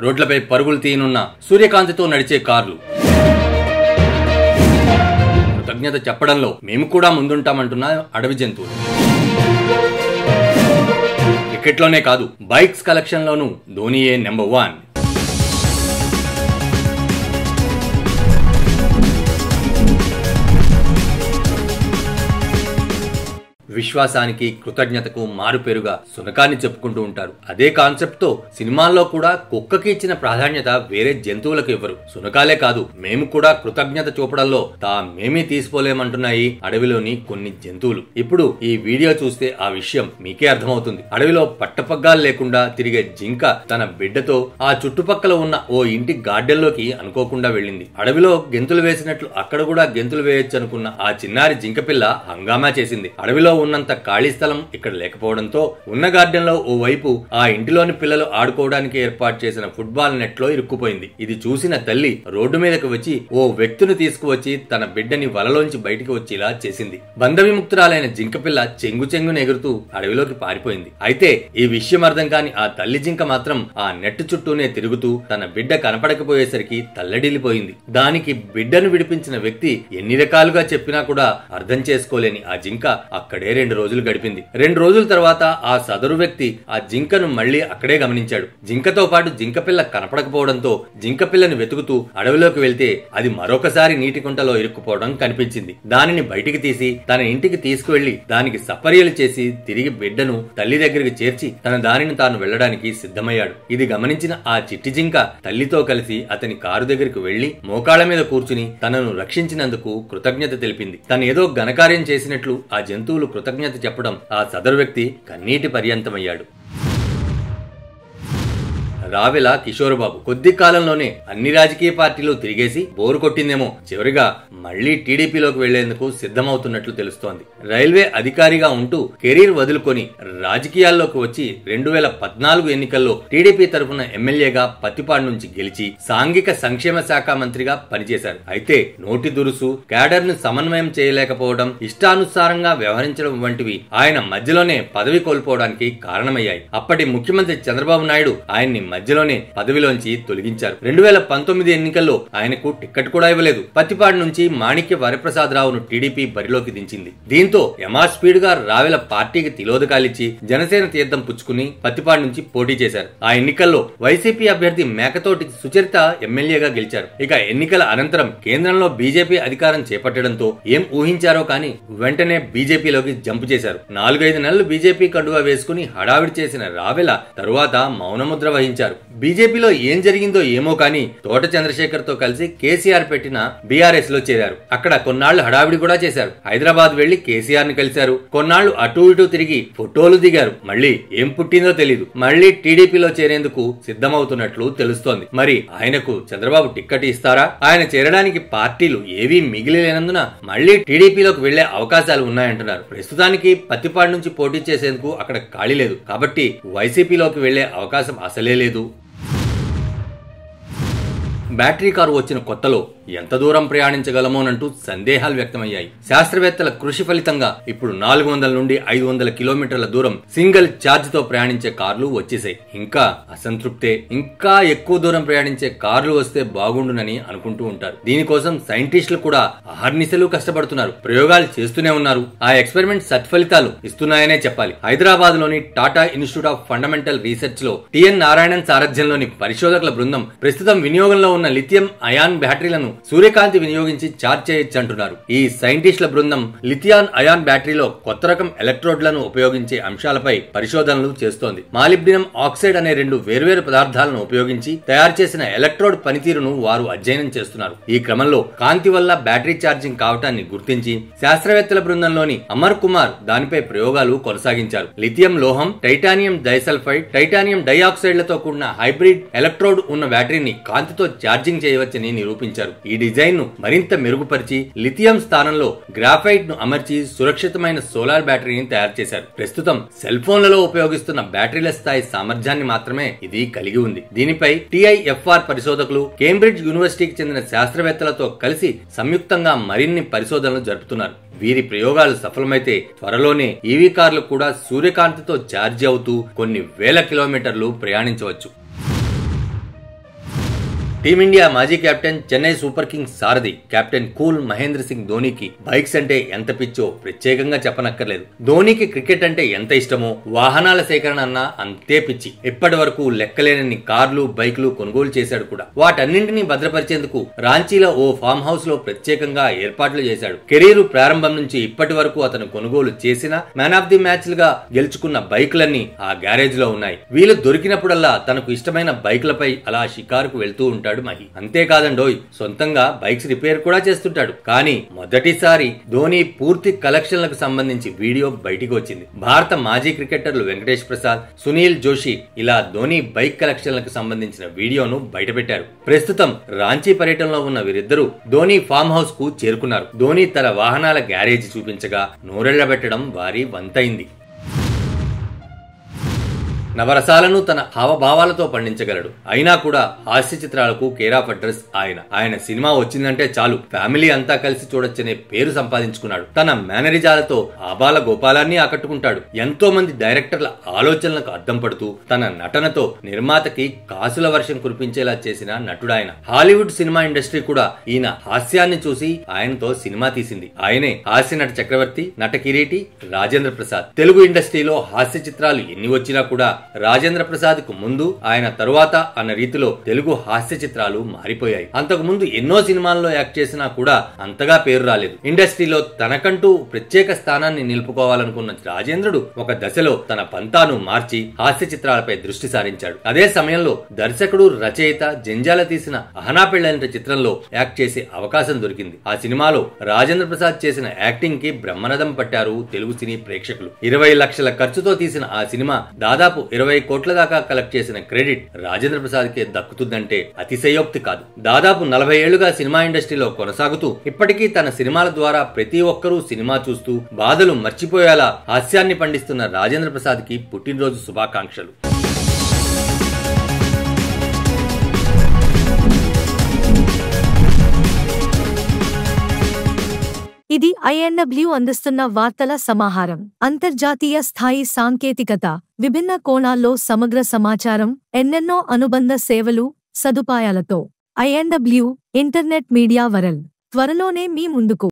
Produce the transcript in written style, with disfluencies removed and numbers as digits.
రోడ్లపై పరుగులు తీయనున్న సూర్యకాంతితో నడిచే కార్లు. కృతజ్ఞత చెప్పడంలో మేము కూడా ముందుంటామంటున్న అడవి జంతువులు. క్రికెట్లోనే కాదు, బైక్స్ కలెక్షన్ లోనూ ధోనీయే నెంబర్ 1. విశ్వాసానికి కృతజ్ఞతకు మారుపేరుగా సునకాన్ని చెప్పుకుంటూ ఉంటారు. అదే కాన్సెప్ట్ తో సినిమాల్లో కూడా కుక్కకి ఇచ్చిన ప్రాధాన్యత వేరే జంతువులకు ఇవ్వరు. సునకాలే కాదు, మేము కూడా కృతజ్ఞత చూపడంలో తామేమీ తీసుకోలేమంటున్నాయి అడవిలోని కొన్ని జంతువులు. ఇప్పుడు ఈ వీడియో చూస్తే ఆ విషయం మీకే అర్థమవుతుంది. అడవిలో పట్టపగ్గాలు లేకుండా తిరిగే జింక తన బిడ్డతో ఆ చుట్టుపక్కల ఉన్న ఓ ఇంటి గార్డెన్ లోకి అనుకోకుండా వెళ్ళింది. అడవిలో గెంతులు వేసినట్లు అక్కడ కూడా గెంతులు వేయొచ్చు అనుకున్న ఆ చిన్నారి జింక పిల్ల హంగామా చేసింది. అడవిలో ఉన్నంత ఖాళీ స్థలం ఇక్కడ లేకపోవడంతో ఉన్న గార్డెన్ లో ఓ వైపు ఆ ఇంటిలోని పిల్లలు ఆడుకోవడానికి ఏర్పాటు చేసిన ఫుట్బాల్ నెట్ లో ఇరుక్కుపోయింది. ఇది చూసిన తల్లి రోడ్డు మీదకి వచ్చి ఓ వ్యక్తిని తీసుకువచ్చి తన బిడ్డని వలలోంచి బయటికి వచ్చేలా చేసింది. బంధవిముక్తురాలైన జింక పిల్ల చెంగు చెంగును ఎగురుతూ అడవిలోకి పారిపోయింది. అయితే ఈ విషయం అర్థం కాని ఆ తల్లి జింక మాత్రం ఆ నెట్ చుట్టూనే తిరుగుతూ తన బిడ్డ కనపడకపోయేసరికి తల్లడిల్లిపోయింది. దానికి బిడ్డను విడిపించిన వ్యక్తి ఎన్ని రకాలుగా చెప్పినా కూడా అర్థం చేసుకోలేని ఆ జింక అక్కడే 2 రోజులు గడిపింది. 2 రోజుల తర్వాత ఆ సదరు వ్యక్తి ఆ జింకను మళ్లీ అక్కడే గమనించాడు. జింకతో పాటు జింక పిల్ల కనపడకపోవడంతో జింక పిల్లని వెతుకుతూ అడవిలోకి వెళ్తే అది మరొకసారి నీటి కుంటలో ఇరుక్కుపోవడం కనిపించింది. దానిని బయటికి తీసి తన ఇంటికి తీసుకువెళ్లి దానికి సపర్యలు చేసి తిరిగి బిడ్డను తల్లి దగ్గరికి చేర్చి తన దానిని తాను వెళ్లడానికి సిద్ధమయ్యాడు. ఇది గమనించిన ఆ చిట్టి జింక తల్లితో కలిసి అతని కారు దగ్గరికి వెళ్లి మోకాళ్ల మీద కూర్చుని తనను రక్షించినందుకు కృతజ్ఞత తెలిపింది. తనేదో ఘనకార్యం చేసినట్లు ఆ జంతువులు కృతజ్ఞత చెప్పడం ఆ సదరు వ్యక్తి కన్నీటి పర్యంతమయ్యాడు. రావెల కిషోర్బాబు కొద్ది కాలంలోనే అన్ని రాజకీయ పార్టీలు తిరిగేసి బోరు కొట్టిందేమో చివరిగా మళ్లీ టీడీపీలోకి వెళ్లేందుకు సిద్ధమవుతున్నట్లు తెలుస్తోంది. రైల్వే అధికారిగా ఉంటూ కెరీర్ వదులుకొని రాజకీయాల్లోకి వచ్చి 2014 ఎన్నికల్లో టీడీపీ తరఫున ఎమ్మెల్యేగా పత్తిపాడు నుంచి గెలిచి సాంఘిక సంక్షేమ శాఖ మంత్రిగా పనిచేశారు. అయితే నోటి దురుసు, క్యాడర్ ను సమన్వయం చేయలేకపోవడం, ఇష్టానుసారంగా వ్యవహరించడం వంటివి ఆయన మధ్యలోనే పదవి కోల్పోవడానికి కారణమయ్యాయి. అప్పటి ముఖ్యమంత్రి చంద్రబాబు నాయుడు ఆయన్ని మధ్యలోనే పదవిలోంచి తొలగించారు. 2019 ఎన్నికల్లో ఆయనకు టికెట్ కూడా ఇవ్వలేదు. పత్తిపాడు నుంచి మాణిక్య వరప్రసాదరావును టీడీపీ బరిలోకి దించింది. దీంతో యమార్ స్పీడ్ గా రావెల పార్టీకి తిలోదకాలిచ్చి జనసేన తీర్థం పుచ్చుకుని పత్తిపాడు నుంచి పోటీ చేశారు. ఆ ఎన్నికల్లో వైసీపీ అభ్యర్థి మేకతోటి సుచరిత ఎమ్మెల్యేగా గెలిచారు. ఇక ఎన్నికల అనంతరం కేంద్రంలో బీజేపీ అధికారం చేపట్టడంతో ఏం ఊహించారో కానీ వెంటనే బీజేపీలోకి జంపు చేశారు. 4-5 నెలలు బీజేపీ కండువా వేసుకుని హడావిడి చేసిన రావెల తరువాత మౌనముద్ర వహించారు. బీజేపీలో ఏం జరిగిందో ఏమో కానీ తోట చంద్రశేఖర్ తో కలిసి కేసీఆర్ పెట్టిన బీఆర్ఎస్ లో చేరారు. అక్కడ కొన్నాళ్లు హడావిడి కూడా చేశారు. హైదరాబాద్ వెళ్లి కేసీఆర్ ని కలిశారు. కొన్నాళ్లు అటు ఇటు తిరిగి ఫోటోలు దిగారు. మళ్లీ ఏం పుట్టిందో తెలీదు. మళ్లీ టీడీపీలో చేరేందుకు సిద్ధమవుతున్నట్లు తెలుస్తోంది. మరి ఆయనకు చంద్రబాబు టిక్కెట్ ఇస్తారా? ఆయన చేరడానికి పార్టీలు ఏవీ మిగిలిలేనందున మళ్లీ టీడీపీలోకి వెళ్లే అవకాశాలు ఉన్నాయంటున్నారు. ప్రస్తుతానికి పత్తిపాడు నుంచి పోటీ చేసేందుకు అక్కడ ఖాళీ లేదు కాబట్టి వైసీపీలోకి వెళ్లే అవకాశం అసలే లేదు. బ్యాటరీ కారు వచ్చిన కొత్తలో ఎంత దూరం ప్రయాణించగలమోనంటూ సందేహాలు వ్యక్తమయ్యాయి. శాస్త్రవేత్తల కృషి ఫలితంగా ఇప్పుడు 400 నుండి 500 కిలోమీటర్ల దూరం సింగిల్ ఛార్జ్ తో ప్రయాణించే కార్లు వచ్చేసాయి. ఇంకా అసంతృప్తే. ఇంకా ఎక్కువ దూరం ప్రయాణించే కార్లు వస్తే బాగుండునని అనుకుంటూ ఉంటారు. దీనికోసం సైంటిస్టులు కూడా అహర్నిశలు కష్టపడుతున్నారు. ప్రయోగాలు చేస్తూనే ఉన్నారు. ఆ ఎక్స్పెరిమెంట్ సత్ఫలితాలు ఇస్తున్నాయనే చెప్పాలి. హైదరాబాద్ లోని Tata institute of fundamental research లో టిఎన్ నారాయణన్ సారథ్యంలోని పరిశోధకుల బృందం ప్రస్తుతం వినియోగంలో ఉన్న లిథియం అయాన్ బ్యాటరీలను సూర్యకాంతి వినియోగించి ఛార్జ్ చేయొచ్చంటున్నారు. ఈ సైంటిస్టుల బృందం లిథియాన్ అయాన్ బ్యాటరీలో కొత్త రకం ఎలక్ట్రోడ్లను ఉపయోగించే అంశాలపై పరిశోధనలు చేస్తోంది. మాలిబ్డినం ఆక్సైడ్ అనే 2 వేర్వేరు పదార్థాలను ఉపయోగించి తయారు చేసిన ఎలక్ట్రోడ్ పనితీరును వారు అధ్యయనం చేస్తున్నారు. ఈ క్రమంలో కాంతి వల్ల బ్యాటరీ ఛార్జింగ్ కావటాన్ని గుర్తించి శాస్త్రవేత్తల బృందంలోని అమర్ కుమార్ దానిపై ప్రయోగాలు కొనసాగించారు. లిథియం లోహం, టైటానియం డైసల్ఫైడ్, టైటానియం డైఆక్సైడ్లతో కూడిన హైబ్రిడ్ ఎలక్ట్రోడ్ ఉన్న బ్యాటరీని కాంతితో ఛార్జింగ్ చేయవచ్చని నిరూపించారు. ఈ డిజైన్ ను మరింత మెరుగుపరిచి లిథియం స్థానంలో గ్రాఫైట్ ను అమర్చి సురక్షితమైన సోలార్ బ్యాటరీని తయారు చేశారు. ప్రస్తుతం సెల్ ఫోన్లలో ఉపయోగిస్తున్న బ్యాటరీల స్థాయి సామర్థ్యాన్ని మాత్రమే ఇది కలిగి ఉంది. దీనిపై టిఐఎఫ్ఆర్ పరిశోధకులు కేంబ్రిడ్జ్ యూనివర్సిటీకి చెందిన శాస్త్రవేత్తలతో కలిసి సంయుక్తంగా మరిన్ని పరిశోధనలు జరుపుతున్నారు. వీరి ప్రయోగాలు సఫలమైతే త్వరలోనే ఈవీ కార్లు కూడా సూర్యకాంతితో ఛార్జ్ అవుతూ కొన్ని వేల కిలోమీటర్లు ప్రయాణించవచ్చు. టీమిండియా మాజీ కెప్టెన్, చెన్నై సూపర్ కింగ్స్ సారథి కెప్టెన్ కూల్ మహేంద్ర సింగ్ ధోనీకి బైక్స్ అంటే ఎంత పిచ్చో ప్రత్యేకంగా చెప్పనక్కర్లేదు. ధోనీకి క్రికెట్ అంటే ఎంత ఇష్టమో వాహనాల సేకరణ అన్నా అంతే పిచ్చి. ఇప్పటి వరకు లెక్కలేనన్ని కార్లు, బైక్లు కొనుగోలు చేశాడు కూడా. వాటన్నింటినీ భద్రపరిచేందుకు రాంచీలో ఓ ఫామ్ హౌస్ లో ప్రత్యేకంగా ఏర్పాట్లు చేశాడు. కెరీర్ ప్రారంభం నుంచి ఇప్పటి వరకు అతను కొనుగోలు చేసిన మ్యాన్ ఆఫ్ ది మ్యాచ్ లుగా గెలుచుకున్న బైక్లన్నీ ఆ గ్యారేజ్ లో ఉన్నాయి. వీలు దొరికినప్పుడల్లా తనకు ఇష్టమైన బైక్లపై అలా షికారుకు వెళ్తూ ఉంటాడు మహి. అంతేకాదండోయ్, సొంతంగా బైక్స్ రిపేర్ కూడా చేస్తుంటాడు. కానీ మొదటిసారి ధోని పూర్తి కలెక్షన్లకు సంబంధించి వీడియో బయటికి వచ్చింది. భారత మాజీ క్రికెటర్లు వెంకటేష్ ప్రసాద్, సునీల్ జోషి ఇలా ధోని బైక్ కలెక్షన్లకు సంబంధించిన వీడియోను బయటపెట్టారు. ప్రస్తుతం రాంచీ పర్యటనలో ఉన్న వీరిద్దరూ ధోని ఫామ్ హౌస్ కు చేరుకున్నారు. ధోని తన వాహనాల గ్యారేజ్ చూపించగా నోరెళ్లబెట్టడం వారి వంతైంది. నవరసాలను తన హావభావాలతో పండించగలడు. అయినా కూడా హాస్య చిత్రాలకు కేర్ ఆఫ్ అడ్రస్ ఆయన సినిమా వచ్చిందంటే చాలు ఫ్యామిలీ అంతా కలిసి చూడొచ్చనే పేరు సంపాదించుకున్నాడు. తన మేనరిజాలతో ఆబాల గోపాలాన్ని ఆకట్టుకుంటాడు. ఎంతో మంది డైరెక్టర్ల ఆలోచనలకు అద్దం పడుతూ తన నటనతో నిర్మాతకి కాసుల వర్షం కురిపించేలా చేసిన నటుడాయన. హాలీవుడ్ సినిమా ఇండస్ట్రీ కూడా ఈయన హాస్యాన్ని చూసి ఆయనతో సినిమా తీసింది. ఆయనే హాస్య నట చక్రవర్తి, నట కిరీటి రాజేంద్ర ప్రసాద్. తెలుగు ఇండస్ట్రీలో హాస్య చిత్రాలు ఎన్ని వచ్చినా కూడా రాజేంద్ర ప్రసాద్ కు ముందు, ఆయన తరువాత అన్న రీతిలో తెలుగు హాస్య చిత్రాలు మారిపోయాయి. అంతకు ముందు ఎన్నో సినిమాల్లో యాక్ట్ చేసినా కూడా అంతగా పేరు రాలేదు. ఇండస్ట్రీలో తనకంటూ ప్రత్యేక స్థానాన్ని నిలుపుకోవాలనుకున్న రాజేంద్రుడు ఒక దశలో తన పంతాను మార్చి హాస్య చిత్రాలపై దృష్టి సారించాడు. అదే సమయంలో దర్శకుడు, రచయిత జంజాల తీసిన అహనా పెళ్లైన చిత్రంలో యాక్ట్ చేసే అవకాశం దొరికింది. ఆ సినిమాలో రాజేంద్ర ప్రసాద్ చేసిన యాక్టింగ్ కి బ్రహ్మరథం పట్టారు తెలుగు సినీ ప్రేక్షకులు. 20 లక్షల ఖర్చుతో తీసిన ఆ సినిమా దాదాపు 20 కోట్ల దాకా కలెక్ట్ చేసిన క్రెడిట్ రాజేంద్ర ప్రసాద్ కే దక్కుతుందంటే అతిశయోక్తి కాదు. దాదాపు 40 ఏళ్లుగా సినిమా ఇండస్ట్రీలో కొనసాగుతూ ఇప్పటికీ తన సినిమాల ద్వారా ప్రతి ఒక్కరూ సినిమా చూస్తూ బాధలు మర్చిపోయేలా హాస్యాన్ని పండిస్తున్న రాజేంద్ర ప్రసాద్ కి పుట్టినరోజు శుభాకాంక్షలు. ఇది ఐఎన్డబ్ల్యూ అందిస్తున్న వార్తల సమాహారం. అంతర్జాతీయ స్థాయి సాంకేతికత, విభిన్న కోణాల్లో సమగ్ర సమాచారం, ఎన్నెన్నో అనుబంధ సేవలు, సదుపాయాలతో ఐఎన్డబ్ల్యూ ఇంటర్నెట్ మీడియా వరల్డ్ త్వరలోనే మీ ముందుకు.